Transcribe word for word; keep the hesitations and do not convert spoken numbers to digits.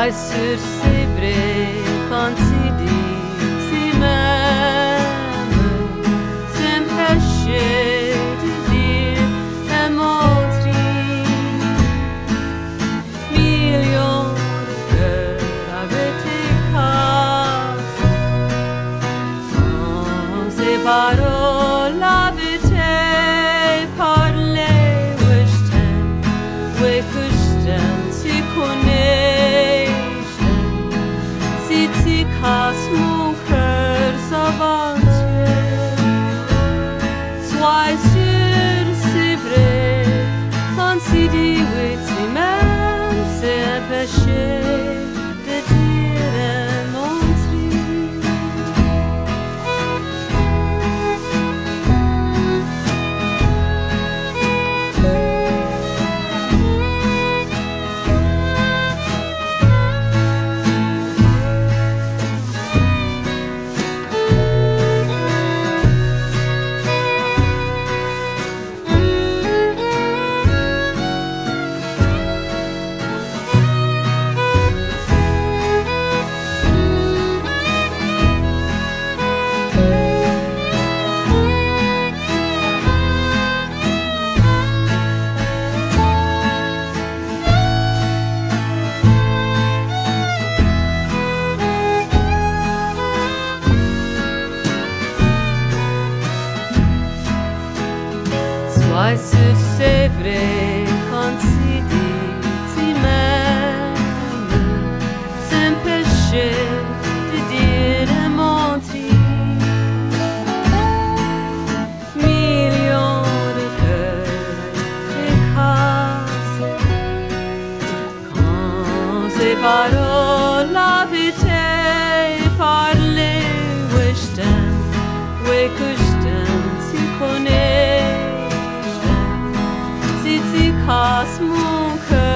Sois sûr, c'est vrai, quand tu dis tu m'aimes, c'est un péché de dire un mot triste. Millions de cœurs avaient été cassés quand ces paroles avaient été parlées. Oui, je t'aime, oui que je t'aime, tu connais. Si tu casses mon cœur, ça va tuer. Sois sûr, c'est vrai, quand tu dis oui, tu m'aimes, c'est un péché de dire un mot triste. Sois sûr, c'est vrai, quand tu dis tu m'aimes, c'est un péché de dire un mot triste. Millions de cœurs j'ai cassés quand ces paroles avaient été parlées. Oui, je t'aime, oui que je t'aime, tu connais. Si tu casses mon cœur,